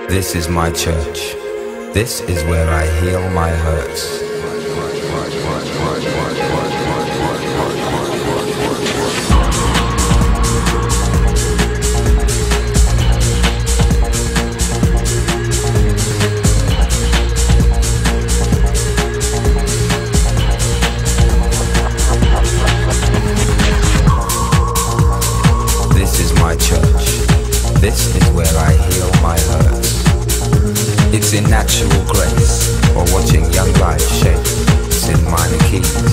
This is my church. This is where I heal my hurts. This is my church. This is where I heal my hurts. It's in natural grace, or watching young life shape. It's in minor keys.